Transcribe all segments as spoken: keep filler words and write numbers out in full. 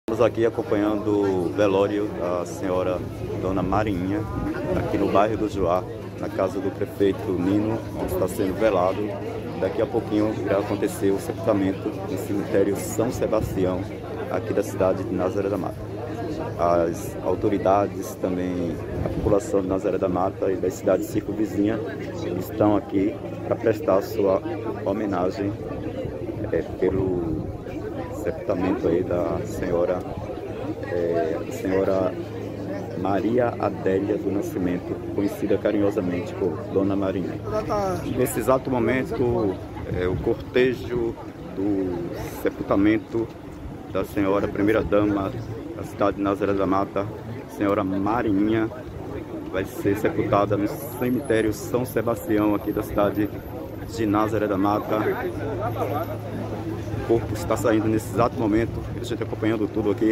Estamos aqui acompanhando o velório da senhora Dona Marinha, aqui no bairro do Joá, na casa do prefeito Nino, onde está sendo velado. Daqui a pouquinho irá acontecer o sepultamento no cemitério São Sebastião, aqui da cidade de Nazaré da Mata. As autoridades, também a população de Nazaré da Mata e das cidades circunvizinhas estão aqui para prestar sua homenagem é, pelo sepultamento aí da senhora, é, senhora Maria Adélia do Nascimento, conhecida carinhosamente por Dona Marinha. Nesse exato momento, é, o cortejo do sepultamento da senhora primeira-dama da cidade de Nazaré da Mata, senhora Marinha, vai ser sepultada no cemitério São Sebastião, aqui da cidade de Nazaré da Mata. O corpo está saindo nesse exato momento, a gente acompanhando tudo aqui.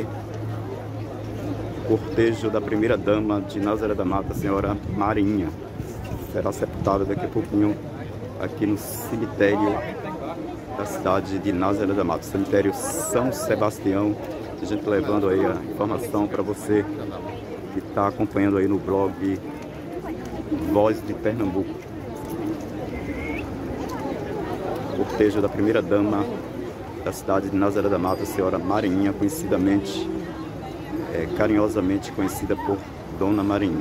O cortejo da primeira-dama de Nazaré da Mata, senhora Marinha, será sepultada daqui a pouquinho aqui no cemitério da cidade de Nazaré da Mata, cemitério São Sebastião. A gente levando aí a informação para você que está acompanhando aí no blog Voz de Pernambuco. Cortejo da primeira-dama da cidade de Nazaré da Mata, senhora Marinha, conhecidamente, é, carinhosamente conhecida por Dona Marinha.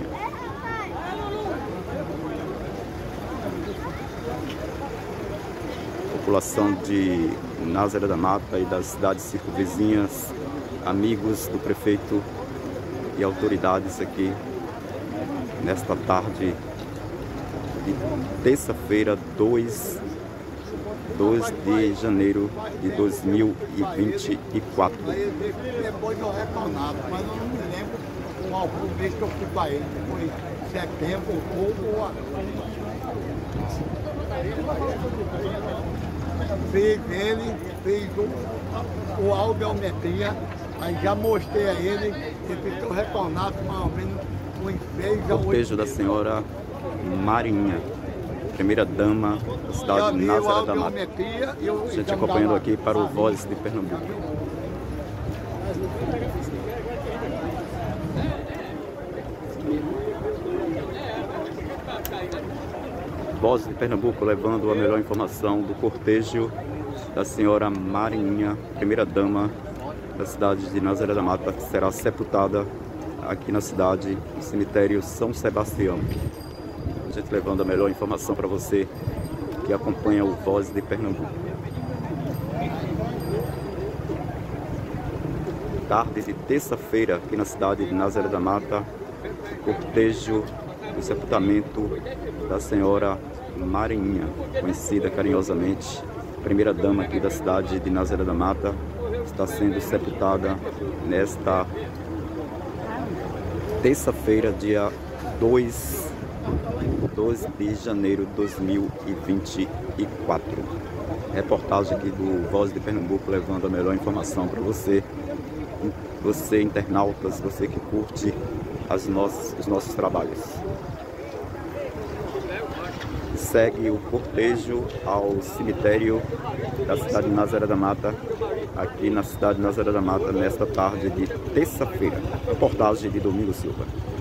População de Nazaré da Mata e das cidades circunvizinhas, amigos do prefeito e autoridades aqui nesta tarde de terça-feira, dois de janeiro de dois mil e vinte e quatro. Depois eu retornado, mas eu não me lembro qual foi o mês que eu fui para ele. Foi setembro, outubro. Fiz ele, fiz o, o audiometria, aí já mostrei a ele, ele ficou retornado mais ou menos uns seis a oito. Cortejo da senhora Marinha, primeira-dama da cidade de Nazaré da Mata. A gente acompanhando aqui para o Voz de Pernambuco. Voz de Pernambuco levando a melhor informação do cortejo da senhora Marinha, primeira-dama da cidade de Nazaré da Mata, que será sepultada aqui na cidade, no cemitério São Sebastião. A gente levando a melhor informação para você que acompanha o Voz de Pernambuco. Tarde de terça-feira, aqui na cidade de Nazaré da Mata, cortejo do sepultamento da senhora Marinha, conhecida carinhosamente, primeira-dama aqui da cidade de Nazaré da Mata, está sendo sepultada nesta terça-feira, dia dois de janeiro de dois mil e vinte e quatro. Reportagem aqui do Voz de Pernambuco levando a melhor informação para você, você internautas, você que curte as nossas, os nossos trabalhos. Segue o cortejo ao cemitério da cidade de Nazaré da Mata, aqui na cidade de Nazaré da Mata, nesta tarde de terça-feira. Reportagem de Domingos Silva.